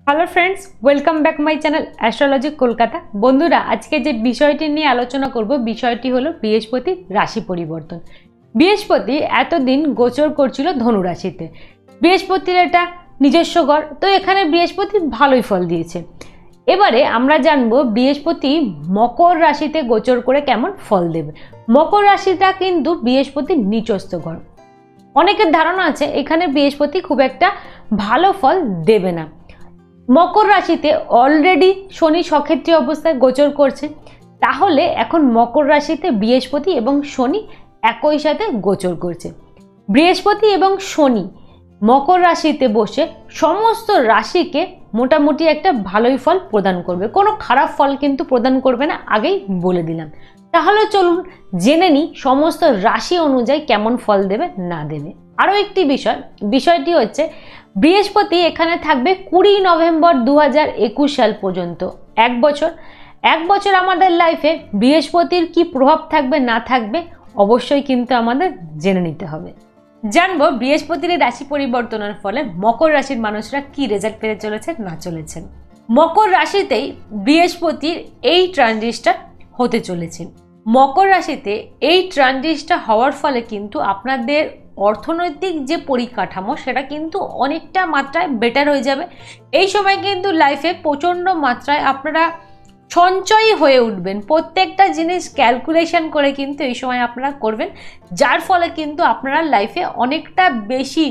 Hello friends welcome back my channel astrologic Kolkata. बंधुरा आज के विषयटी निये आलोचना करब विषयटी हलो बृहस्पतिर राशि परिवर्तन। बृहस्पति एतदिन गोचर करछिलो धनु राशिते। बृहस्पतिर एटा निजस्व घर, तो एखाने बृहस्पति भालोई फल दिएछे। एबारे आमरा जानबो बृहस्पति मकर राशिते गोचर करे केमन फल देबे। मकर राशिटा किन्तु बृहस्पतिर नीचस्थ घर। अनेकेर धारणा आछे एखाने बृहस्पति खूब एकटा भालो फल देबे ना। मकर राशिते अलरेडी शनि सक्षेत्री अवस्थाय गोचर करছে, তাহলে এখন মকর রাশিতে বৃহস্পতি এবং শনি একই সাথে গোচর করছে। বৃহস্পতি এবং শনি মকর রাশিতে বসে সমস্ত রাশিকে মোটামুটি একটা ভালোই ফল প্রদান করবে, কোনো খারাপ ফল কিন্তু প্রদান করবে না, আগেই বলে দিলাম। তাহলে চলুন জেনে নিই সমস্ত রাশি অনুযায়ী কেমন ফল দেবে না দেবে। আরও একটি বিষয়টি হচ্ছে বৃহস্পতি এখানে থাকবে 20 নভেম্বর 2021 সাল পর্যন্ত। এক বছর আমাদের লাইফে বৃহস্পতির কি প্রভাব থাকবে না থাকবে অবশ্যই কিন্তু আমাদের জেনে নিতে হবে। জানবো বৃহস্পতির রাশি পরিবর্তনের ফলে মকর রাশির মানুষরা কি রেজাল্ট পেতে চলেছেন না চলেছেন। মকর রাশিতেই বৃহস্পতির এই ট্রানজিটটা হতে চলেছে। মকর রাশিতে এই ট্রানজিটটা হওয়ার ফলে কিন্তু আপনাদের অর্থনৈতিক যে পরিকাঠামো সেটা কিন্তু অনেকটা মাত্রায় বেটার হয়ে যাবে। এই সময় কিন্তু লাইফে প্রচণ্ড মাত্রায় আপনারা সঞ্চয়ী হয়ে উঠবেন। প্রত্যেকটা জিনিস ক্যালকুলেশন করে কিন্তু এই সময় আপনারা করবেন, যার ফলে কিন্তু আপনারা লাইফে অনেকটা বেশি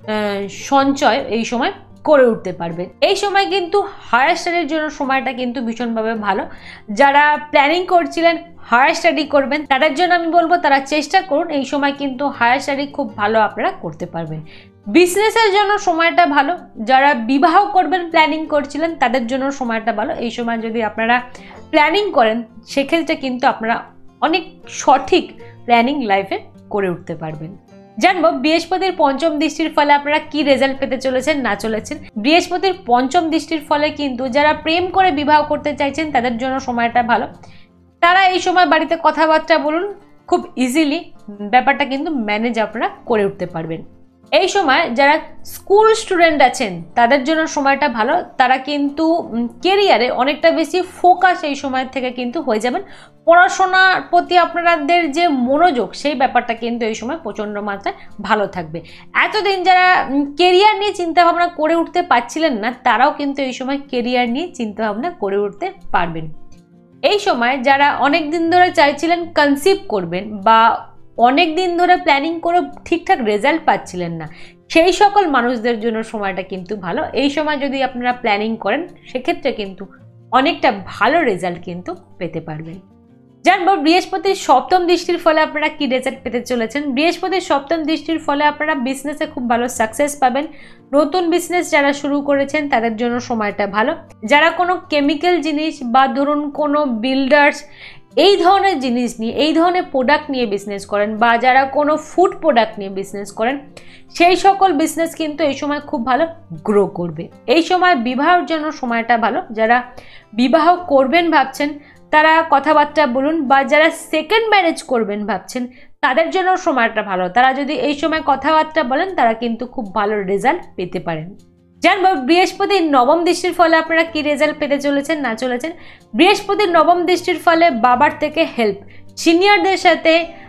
সঞ্চয় এই সময় করে উঠতে পারবেন। এই সময় কিন্তু হায়ার স্টাডির জন্য সময়টা কিন্তু ভীষণভাবে ভালো। যারা প্ল্যানিং করছিলেন হায়ার স্টাডি করবেন তাদের জন্য আমি বলবো তারা চেষ্টা করুন, এই সময় কিন্তু হায়ার স্টাডি খুব ভালো আপনারা করতে পারবেন। বিজনেসের জন্য সময়টা ভালো। যারা বিবাহ করবেন প্ল্যানিং করছিলেন তাদের জন্য সময়টা ভালো। এই সময় যদি আপনারা প্ল্যানিং করেন সেক্ষেত্রে কিন্তু আপনারা অনেক সঠিক প্ল্যানিং লাইফে করে উঠতে পারবেন। জানবো বৃহস্পতির পঞ্চম দৃষ্টির ফলে আপনারা কি রেজাল্ট পেতে চলেছেন না চলেছেন। বৃহস্পতির পঞ্চম দৃষ্টির ফলে কিন্তু যারা প্রেম করে বিবাহ করতে চাইছেন তাদের জন্য সময়টা ভালো। তারা এই সময় বাড়িতে কথাবার্তা বলুন, খুব ইজিলি ব্যাপারটা কিন্তু ম্যানেজ আপনারা করে উঠতে পারবেন। এই সময় যারা স্কুল স্টুডেন্ট আছেন তাদের জন্য সময়টা ভালো। তারা কিন্তু কেরিয়ারে অনেকটা বেশি ফোকাস এই সময় থেকে কিন্তু হয়ে যাবেন। পড়াশোনার প্রতি আপনাদের যে মনোযোগ সেই ব্যাপারটা কিন্তু এই সময় প্রচণ্ড মাত্রায় ভালো থাকবে। এতদিন যারা কেরিয়ার নিয়ে চিন্তাভাবনা করে উঠতে পারছিলেন না তারাও কিন্তু এই সময় কেরিয়ার নিয়ে চিন্তাভাবনা করে উঠতে পারবেন। এই সময় যারা অনেক দিন ধরে চাইছিলেন কনসিভ করবেন বা অনেক দিন ধরে প্ল্যানিং করে ঠিকঠাক রেজাল্ট পাচ্ছিলেন না সেই সকল মানুষদের জন্য সময়টা কিন্তু ভালো। এই সময় যদি আপনারা প্ল্যানিং করেন সেক্ষেত্রে কিন্তু অনেকটা ভালো রেজাল্ট কিন্তু পেতে পারবেন। জানবো বৃহস্পতির সপ্তম দৃষ্টির ফলে আপনারা কি রেজাল্ট পেতে চলেছেন। বৃহস্পতির সপ্তম দৃষ্টির ফলে আপনারা বিজনেসে খুব ভালো সাকসেস পাবেন। নতুন বিজনেস যারা শুরু করেছেন তাদের জন্য সময়টা ভালো। যারা কোনো কেমিক্যাল জিনিস বা ধরুন কোনো বিল্ডার্স এই ধরনের জিনিস নিয়ে এই ধরনের প্রোডাক্ট নিয়ে বিজনেস করেন বা যারা কোনো ফুড প্রোডাক্ট নিয়ে বিজনেস করেন সেই সকল বিজনেস কিন্তু এই সময় খুব ভালো গ্রো করবে। এই সময় বিবাহের জন্য সময়টা ভালো। যারা বিবাহ করবেন ভাবছেন তারা কথাবার্তা বলুন, বা যারা সেকেন্ড ম্যারেজ করবেন ভাবছেন তাদের জন্য সময়টা ভালো। তারা যদি এই সময় কথাবার্তা বলেন তারা কিন্তু খুব ভালো রেজাল্ট পেতে পারেন। জানবো বৃহস্পতির নবম দৃষ্টির ফলে আপনারা কি রেজাল্ট পেতে চলেছেন না চলেছেন। বৃহস্পতির নবম দৃষ্টির ফলে বাবার থেকে হেল্প, সিনিয়রদের সাথে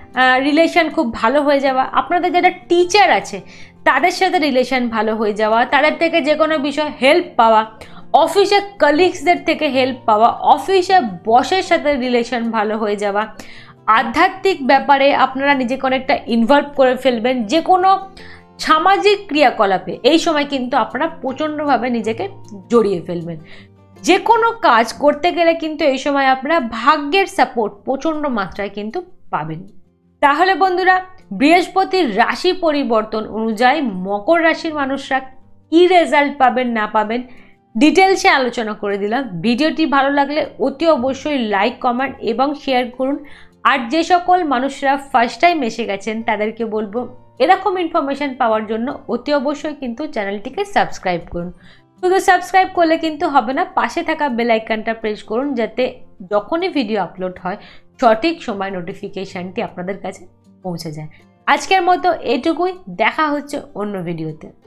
রিলেশন খুব ভালো হয়ে যাওয়া, আপনাদের যারা টিচার আছে তাদের সাথে রিলেশন ভালো হয়ে যাওয়া, তাদের থেকে যে কোনো বিষয় হেল্প পাওয়া, অফিসে কলিগসদের থেকে হেল্প পাওয়া, অফিসে বসের সাথে রিলেশন ভালো হয়ে যাওয়া, আধ্যাত্মিক ব্যাপারে আপনারা নিজেকে অনেকটা ইনভলভ করে ফেলবেন। যে কোনো সামাজিক ক্রিয়াকলাপে এই সময় কিন্তু আপনারা প্রচণ্ডভাবে নিজেকে জড়িয়ে ফেলবেন। যে কোনো কাজ করতে গেলে কিন্তু এই সময় আপনারা ভাগ্যের সাপোর্ট প্রচণ্ড মাত্রায় কিন্তু পাবেন। তাহলে বন্ধুরা বৃহস্পতির রাশি পরিবর্তন অনুযায়ী মকর রাশির মানুষরা কি রেজাল্ট পাবেন না পাবেন ডিটেলসে আলোচনা করে দিলাম। ভিডিওটি ভালো লাগলে অতি অবশ্যই লাইক কমেন্ট এবং শেয়ার করুন। আর যে সকল মানুষরা ফার্স্ট টাইম এসে গেছেন তাদেরকে বলবো এরকম ইনফরমেশন পাওয়ার জন্য অতি অবশ্যই কিন্তু চ্যানেলটিকে সাবস্ক্রাইব করুন। শুধু সাবস্ক্রাইব করলে কিন্তু হবে না, পাশে থাকা বেল আইকনটা প্রেস করুন যাতে যখনই ভিডিও আপলোড হয় সঠিক সময় নোটিফিকেশানটি আপনাদের কাছে পৌঁছে যায়। আজকের মতো এটুকুই, দেখা হচ্ছে অন্য ভিডিওতে।